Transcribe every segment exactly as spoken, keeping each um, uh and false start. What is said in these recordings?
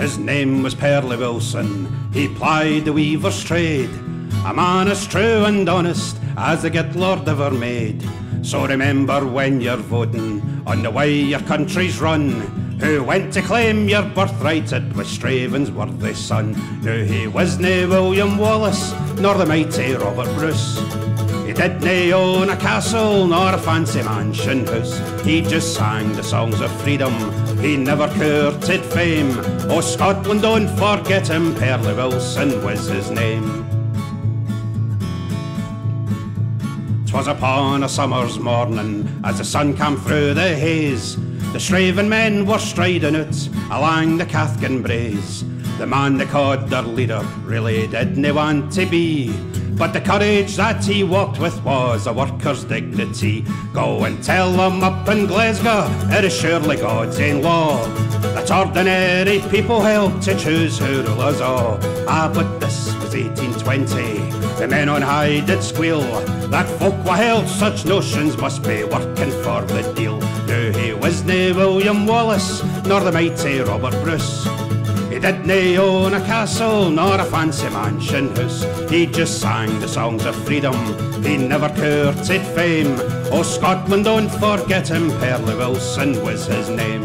His name was Pearly Wilson, he plied the weaver's trade, a man as true and honest as the good Lord ever made. So remember when you're voting on the way your country's run, who went to claim your birthright, it was Straven's worthy son. Now he wasna William Wallace, nor the mighty Robert Bruce. He didna own a castle, nor a fancy mansion house. He just sang the songs of freedom, he never courted fame. Oh, Scotland, don't forget him, Pearly Wilson was his name. 'Twas upon a summer's morning, as the sun came through the haze, the Straven men were striding out along the Cathkin braes. The man they called their leader really didn't want to be, but the courage that he walked with was a worker's dignity. Go and tell them up in Glasgow, it is surely God's own law, that ordinary people help to choose who rule us all. Ah, but this was eighteen twenty, the men on high did squeal, that folk wha held such notions must be working for the deal. Now he wasna William Wallace, nor the mighty Robert Bruce. He didna own a castle, nor a fancy mansion house. He just sang the songs of freedom, he never courted fame. Oh, Scotland, don't forget him, Pearly Wilson was his name.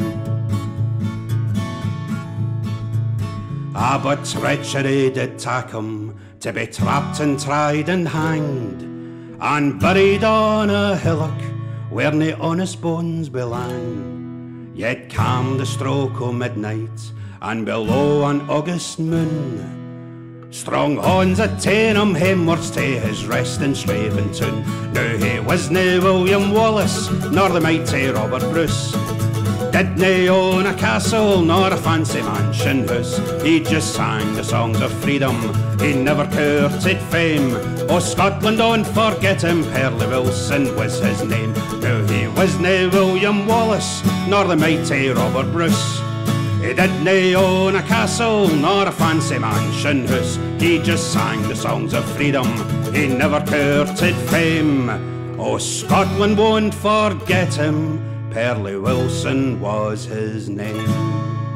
Ah, but treachery did take him, to be trapped and tried and hanged, and buried on a hillock where nae honest bones belong. Yet came the stroke o' midnight, and below an August moon, strong horns a ta'en him homewards to his rest in Straventown. Now he wasna William Wallace, nor the mighty Robert Bruce. Didna own a castle, nor a fancy mansion house. He just sang the songs of freedom, he never courted fame. Oh, Scotland, don't forget him, Pearly Wilson was his name. Now he wasna William Wallace, nor the mighty Robert Bruce. He didna own a castle, nor a fancy mansion house. He just sang the songs of freedom, he never courted fame. Oh, Scotland won't forget him, Pearly Wilson was his name.